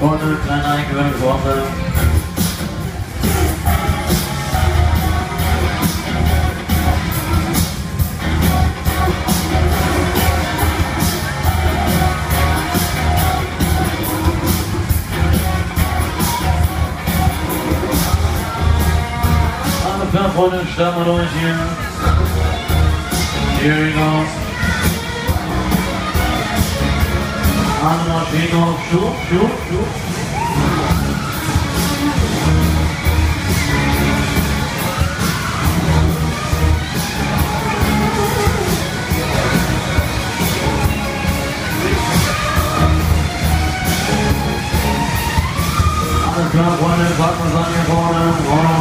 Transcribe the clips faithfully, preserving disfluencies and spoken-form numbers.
vorne, kleiner Eingewöhnung vorne. Alle klar, Freunde, starten wir durch hier. Here we go. Arme nach stehen auf, schub, schub, schub. Alles klar, Freunde, packen wir es an hier vorne.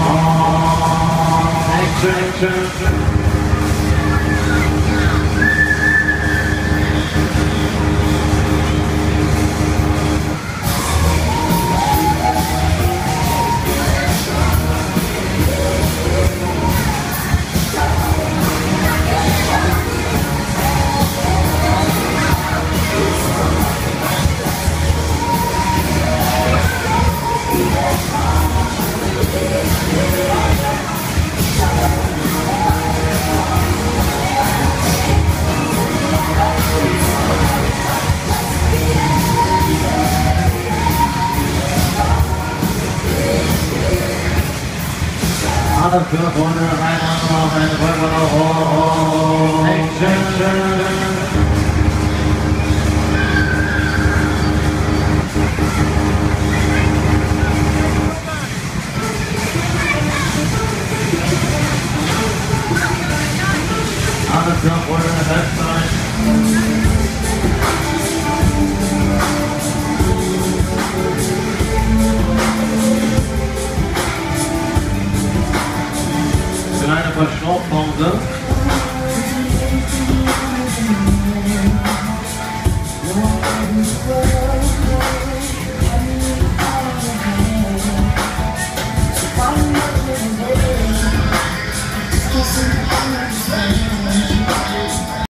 Oh, Action, Action, Action. Alles klar, Freunde, rein, noch eine Folge noch. Oh, oh, Action. Alles klar, Freunde, Halbzeit. Kleine Verschnaufpause.